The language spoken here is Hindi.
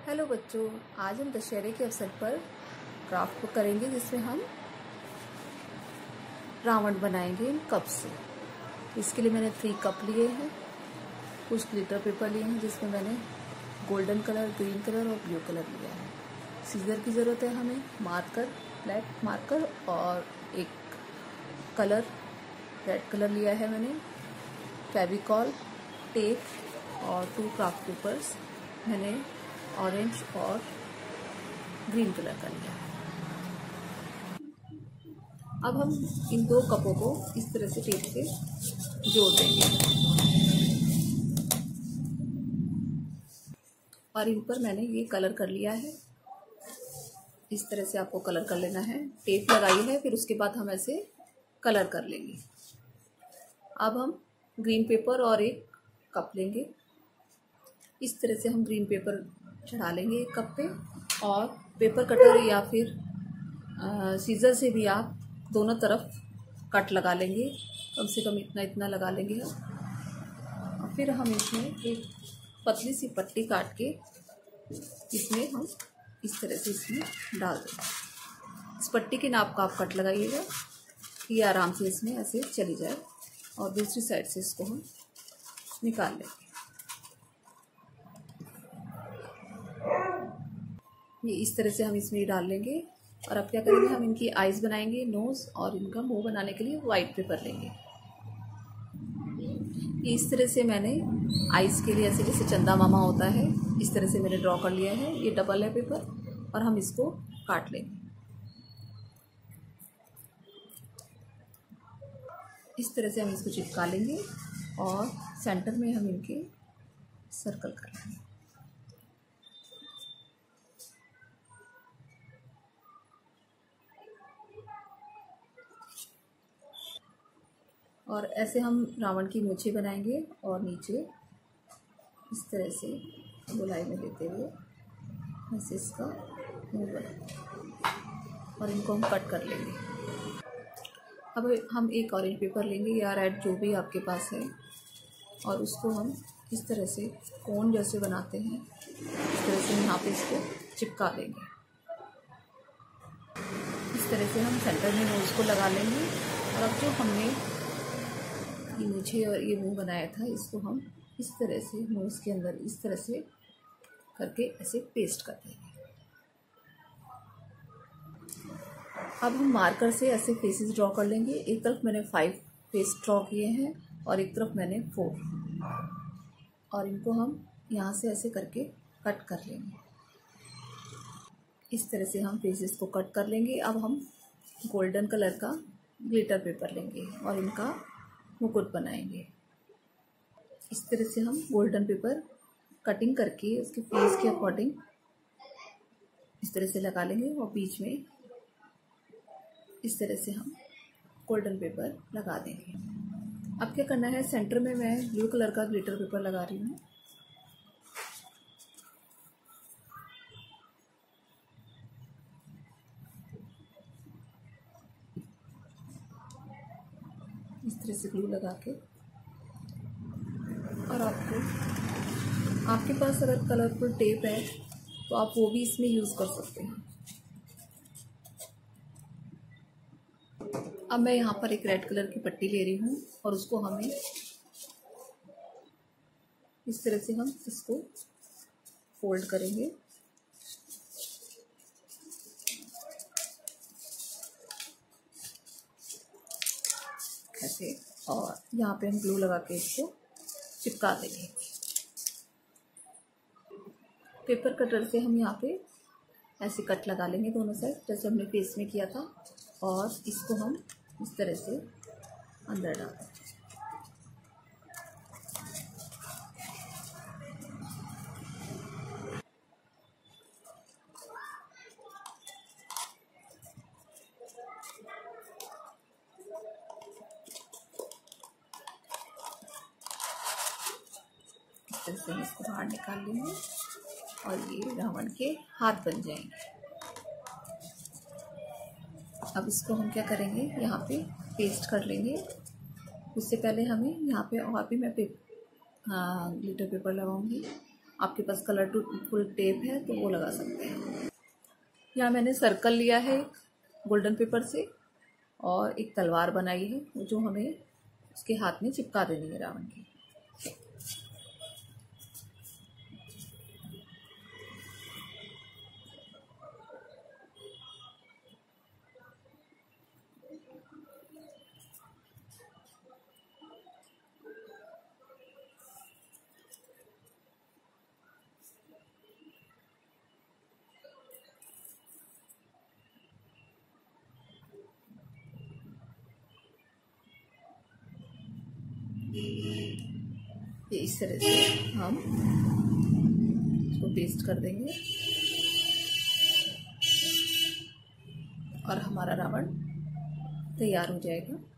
हेलो बच्चों, आज हम दशहरे के अवसर पर क्राफ्ट बुक करेंगे जिसमें हम रावण बनाएंगे इन कप से। इसके लिए मैंने 3 कप लिए हैं, कुछ ग्लिटर पेपर लिए हैं जिसमें मैंने गोल्डन कलर, ग्रीन कलर और ब्लू कलर लिया है। सीजर की ज़रूरत है हमें, मार्कर, ब्लैक मार्कर और एक कलर रेड कलर लिया है मैंने, फेविकॉल, टेप और 2 क्राफ्ट पेपर्स मैंने ऑरेंज और ग्रीन कलर का लिया है। अब हम इन 2 कपों को इस तरह से टेप से जोड़ देंगे और इन पर मैंने ये कलर कर लिया है। इस तरह से आपको कलर कर लेना है। टेप लगाई है, फिर उसके बाद हम ऐसे कलर कर लेंगे। अब हम ग्रीन पेपर और एक कप लेंगे। इस तरह से हम ग्रीन पेपर चढ़ा लेंगे एक कप पे और पेपर कटर या फिर सीजर से भी आप दोनों तरफ कट लगा लेंगे। कम से कम इतना लगा लेंगे हम। और फिर हम इसमें एक पतली सी पट्टी काट के इसमें हम इस तरह से इसमें डाल देंगे। इस पट्टी के नाप का आप कट लगाइएगा, ये आराम से इसमें ऐसे चली जाए। और दूसरी साइड से इसको हम निकाल लेंगे। ये इस तरह से हम इसमें डाल लेंगे। और अब क्या करेंगे, हम इनकी आइज़ बनाएंगे, नोज़, और इनका मुंह बनाने के लिए वाइट पेपर लेंगे। ये इस तरह से मैंने आइज़ के लिए ऐसे जैसे चंदा मामा होता है, इस तरह से मैंने ड्रॉ कर लिया है। ये डबल है पेपर और हम इसको काट लेंगे। इस तरह से हम इसको चिपका लेंगे और सेंटर में हम इनके सर्कल कर लेंगे। और ऐसे हम रावण की मूंछें बनाएंगे और नीचे इस तरह से गोलाई में लेते हुए ऐसे इसका मुंह बनाएंगे और इनको हम कट कर लेंगे। अब हम एक ऑरेंज पेपर लेंगे या रेड, जो भी आपके पास है, और उसको हम इस तरह से कोन जैसे बनाते हैं, इस तरह से यहाँ पे इसको चिपका देंगे। इस तरह से हम सेंटर में नोज़ को लगा लेंगे। और अब जो हमने ये मूंछें और ये मुंह बनाया था, इसको हम इस तरह से नोज़ के अंदर इस तरह से करके ऐसे पेस्ट कर देंगे। अब हम मार्कर से ऐसे फेसेस ड्रॉ कर लेंगे। एक तरफ मैंने 5 फेस ड्रॉ किए हैं और एक तरफ मैंने 4, और इनको हम यहाँ से ऐसे करके कट कर लेंगे। इस तरह से हम फेसेस को कट कर लेंगे। अब हम गोल्डन कलर का ग्लिटर पेपर लेंगे और इनका मुकुट बनाएंगे। इस तरह से हम गोल्डन पेपर कटिंग करके उसके फेस के अकॉर्डिंग इस तरह से लगा लेंगे और बीच में इस तरह से हम गोल्डन पेपर लगा देंगे। अब क्या करना है, सेंटर में मैं ब्लू कलर का ग्लिटर पेपर लगा रही हूँ। इस तरह से ग्लू लगा के, और आपके पास अगर कलरफुल टेप है तो आप वो भी इसमें यूज़ कर सकते हैं। अब मैं यहाँ पर एक रेड कलर की पट्टी ले रही हूँ और उसको हमें इस तरह से हम इसको फोल्ड करेंगे। ऐसे, और यहाँ पे हम ग्लू लगा के इसको चिपका देंगे। पेपर कटर से हम यहाँ पे ऐसे कट लगा लेंगे दोनों साइड, जैसे हमने फेस में किया था, और इसको हम इस तरह से अंदर डाल देंगे। इस तरह से हम इसको बाहर निकाल लेंगे और ये रावण के हाथ बन जाएंगे। अब इसको हम क्या करेंगे, यहाँ पे पेस्ट कर लेंगे। उससे पहले हमें यहाँ पे और भी मैं ग्लिटर पेपर लगाऊंगी। आपके पास कलरफुल टेप है तो वो लगा सकते हैं। यहाँ मैंने सर्कल लिया है गोल्डन पेपर से और एक तलवार बनाई है जो हमें उसके हाथ में चिपका देनी है रावण की। ये इस तरह से हम इसको पेस्ट कर देंगे और हमारा रावण तैयार हो जाएगा।